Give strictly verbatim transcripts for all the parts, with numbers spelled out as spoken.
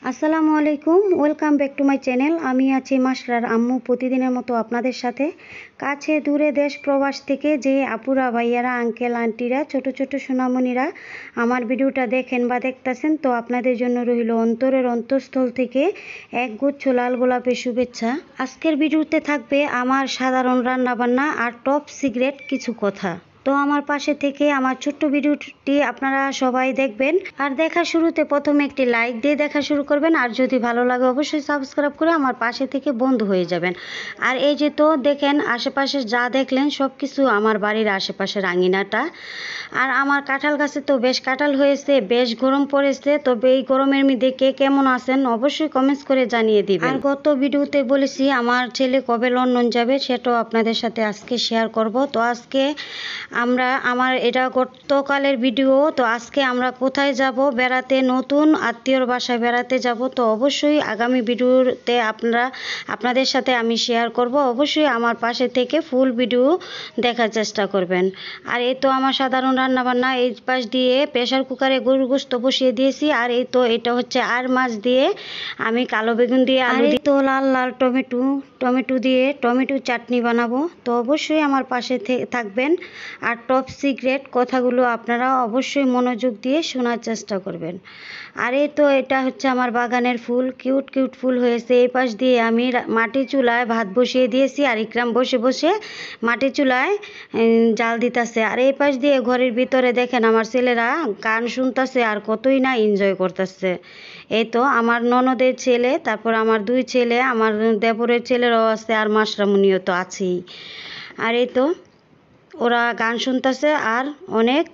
আসসালামু আলাইকুম, welcome back to my channel. আমি আছি মাসরার আম্মু, প্রতিদিনের মতো আপনাদের সাথে। কাছে দূরে দেশ প্রবাস থেকে যে আপুরা, ভাইয়ারা, আঙ্কেল, আন্টিরা, ছোট ছোট সোনামণিরা আমার ভিডিওটা দেখেন বা দেখতেছেন, তো আপনাদের জন্য রইল অন্তরের অন্তঃস্থল থেকে এক গুচ্ছ লাল গোলাপের শুভেচ্ছা। আজকের ভিডিওতে থাকবে আমার সাধারণ রান্নাবান্না আর টপ সিক্রেট কিছু কথা। তো আমার পাশে থেকে আমার ছোট্ট ভিডিওটি আপনারা সবাই দেখবেন, আর দেখা শুরুতে প্রথমে একটি লাইক দিয়ে দেখা শুরু করবেন, আর যদি ভালো লাগে অবশ্যই সাবস্ক্রাইব করে আমার পাশে থেকে বন্ধু হয়ে যাবেন। আর এই যে তো দেখেন আশেপাশে যা দেখলেন সব কিছু আমার বাড়ির আশেপাশের আঙিনাটা। আর আমার কাঁঠাল গাছে তো বেশ কাঁঠাল হয়েছে, বেশ গরম পড়েছে। তবে এই গরমের মধ্যে কে কেমন আছেন অবশ্যই কমেন্টস করে জানিয়ে দিবেন। আর গত ভিডিওতে বলেছি আমার ছেলে কবে লন্ডন যাবে, সেটাও আপনাদের সাথে আজকে শেয়ার করব। তো আজকে আমরা আমার এটা গতকালের ভিডিও, তো আজকে আমরা কোথায় যাব বেড়াতে, নতুন আত্মীয়র বাসায় বেড়াতে যাব। তো অবশ্যই আগামী ভিডিওতে আপনারা আপনাদের সাথে আমি শেয়ার করব। অবশ্যই আমার পাশে থেকে ফুল ভিডিও দেখার চেষ্টা করবেন। আর এই তো আমার সাধারণ রান্নাবান্না, এই পাশ দিয়ে প্রেশার কুকারে গরুর গোশত বসিয়ে দিয়েছি। আর এই তো এটা হচ্ছে আর মাছ দিয়ে আমি কালো বেগুন দিয়ে আলু দিয়ে তো লাল লাল টমেটো টমেটো দিয়ে টমেটো চাটনি বানাবো। তো অবশ্যই আমার পাশে থাকবেন। আর টপ সিক্রেট কথাগুলো আপনারা অবশ্যই মনোযোগ দিয়ে শোনার চেষ্টা করবেন। আর এই তো এটা হচ্ছে আমার বাগানের ফুল, কিউট কিউট ফুল হয়েছে। এই পাশ দিয়ে আমি মাটির চুলায় ভাত বসিয়ে দিয়েছি, আর ইকরাম বসে বসে মাটির চুলায় জাল দিতেছে। আর এই পাশ দিয়ে ঘরের ভিতরে দেখেন আমার ছেলেরা গান শুনতেছে আর কতই না এনজয় করতেছে। এই তো আমার ননদের ছেলে, তারপর আমার দুই ছেলে, আমার দেবরের ছেলেরাও আছে, আর মাসরামুনিও তো আছেই। আর এই তো ওরা গান শুনতেছে আর অনেক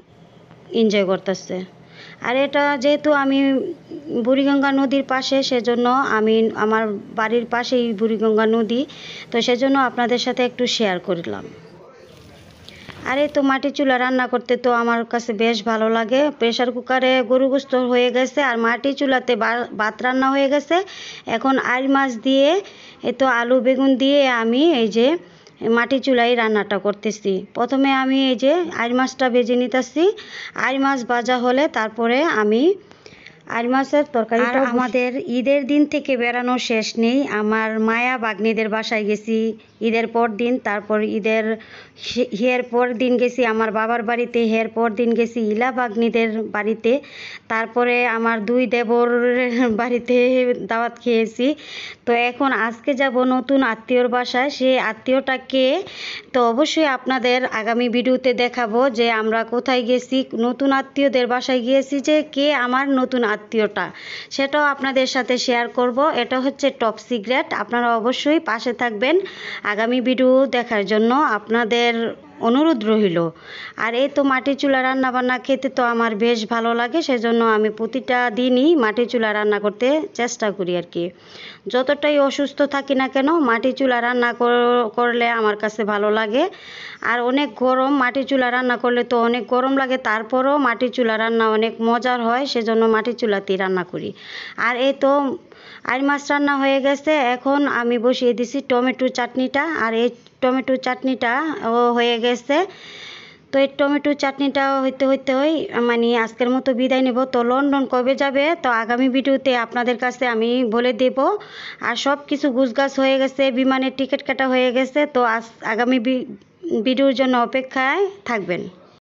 এনজয় করতেছে। আর এটা যেহেতু আমি বুড়িগঙ্গা নদীর পাশে, সেজন্য আমি আমার বাড়ির পাশেই বুড়িগঙ্গা নদী, তো সেজন্য আপনাদের সাথে একটু শেয়ার করলাম। আর এই তো মাটির চুলা রান্না করতে তো আমার কাছে বেশ ভালো লাগে। প্রেশার কুকারে গরু গোশত হয়ে গেছে, আর মাটির চুলাতে ভাত রান্না হয়ে গেছে। এখন আইল মাছ দিয়ে এই তো আলু বেগুন দিয়ে আমি এই যে মাটি চুলাই রান্নাটা করতেছি। প্রথমে আমি এই যে আইল মাছটা ভেজে নিতেছি। আইল মাছ ভাজা হলে তারপরে আমি আইল মাছের তরকারিটা। আমাদের ঈদের দিন থেকে বেড়ানোর শেষ নেই। আমার মায়া বাগ্নিদের বাসায় গেছি ঈদের পর দিন, তারপর ঈদের হের পর দিন গেছি আমার বাবার বাড়িতে, হের পর দিন গেছি ইলা বাগ্নিদের বাড়িতে, তারপরে আমার দুই দেবর বাড়িতে দাওয়াত খেয়েছি। তো এখন আজকে যাব নতুন আত্মীয়র বাসায়। সেই আত্মীয়টাকে তো অবশ্যই আপনাদের আগামী ভিডিওতে দেখাবো যে আমরা কোথায় গেছি, নতুন আত্মীয়দের বাসায় গিয়েছি, যে কে আমার নতুন আত্মীয়টা সেটাও আপনাদের সাথে শেয়ার করব। এটা হচ্ছে টপ সিক্রেট, আপনারা অবশ্যই পাশে থাকবেন আগামী ভিডিও দেখার জন্য, আপনাদের অনুরোধ রইল। আর এই তো মাটির চুলা রান্না বান্না খেতে তো আমার বেশ ভালো লাগে, সেজন্য আমি প্রতিটা দিনই মাটির চুলা রান্না করতে চেষ্টা করি আর কি। যতটাই অসুস্থ থাকি না কেন মাটির চুলা রান্না করলে আমার কাছে ভালো লাগে। আর অনেক গরম, মাটির চুলা রান্না করলে তো অনেক গরম লাগে, তারপরও মাটির চুলা রান্না অনেক মজার হয়, সেজন্য মাটির চুলাতেই রান্না করি। আর এই তো আইল মাছ রান্না হয়ে গেছে, এখন আমি বসিয়ে দিছি টমেটো চাটনিটা। আর এই টমেটো চাটনিটা ও হয়ে গেছে। তো এই টমেটো চাটনিটা হইতে হইতে হই মানে আজকের মতো বিদায় নেব। তো লন্ডন কবে যাবে তো আগামী ভিডিওতে আপনাদের কাছে আমি বলে দেব। আর সব কিছু গুছগাছ হয়ে গেছে, বিমানের টিকিট কাটা হয়ে গেছে। তো আজ আগামী ভিডিওর জন্য অপেক্ষায় থাকবেন।